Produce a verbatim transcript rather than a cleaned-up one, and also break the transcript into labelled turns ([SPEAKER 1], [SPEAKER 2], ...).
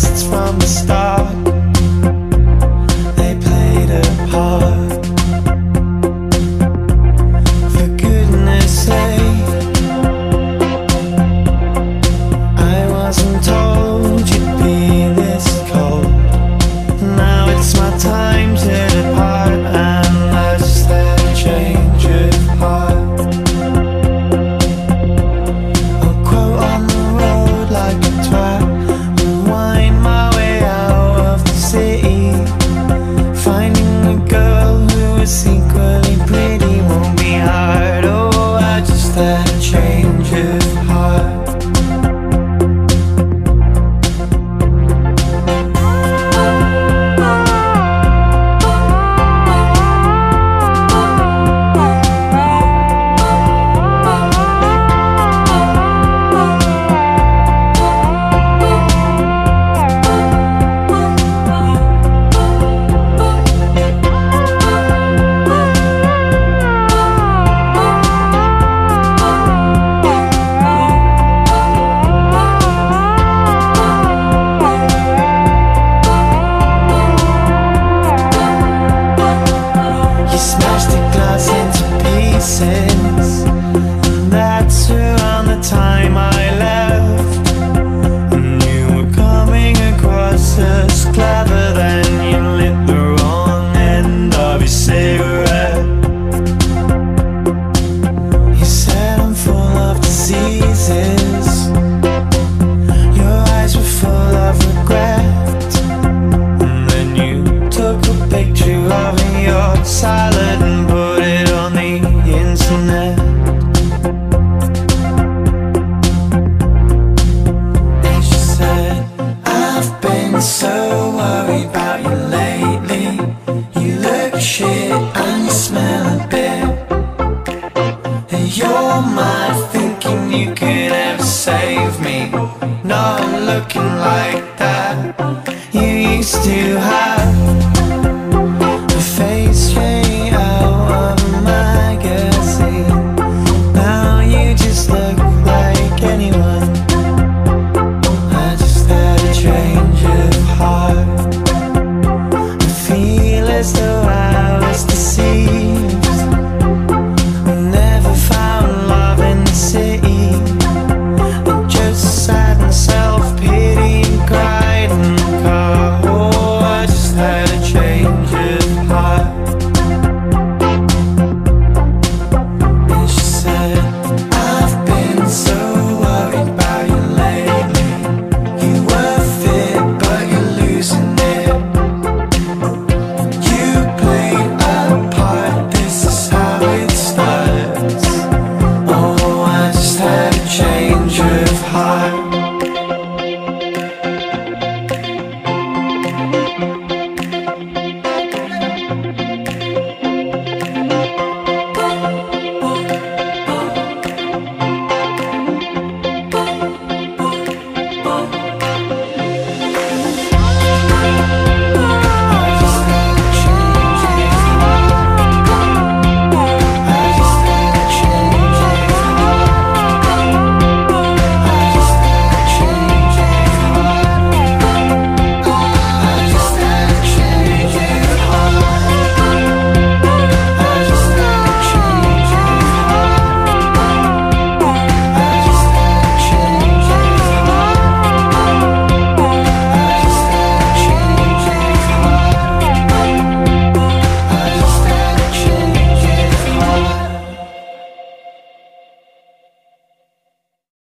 [SPEAKER 1] it's from the start. They played a part. For goodness sake, I wasn't told you'd be this cold. Now it's my time to depart, and that's that change of heart. I'll quote on the road like a twat, wind my way out of the city. Finding a girl who is equally pretty won't be hard. Oh, I just had a change of heart. Smashed the glass into pieces, and that's around the time I left. And you were coming across as clever, then you lit the wrong end of your cigarette. You said I'm full of diseases, your eyes were full of regret, and then you took a picture of your salad and put it on the internet. And she said, I've been so worried about you lately. You look shit and you smell a bit. And you're mad thinking you could ever save me. Not looking like that. You used to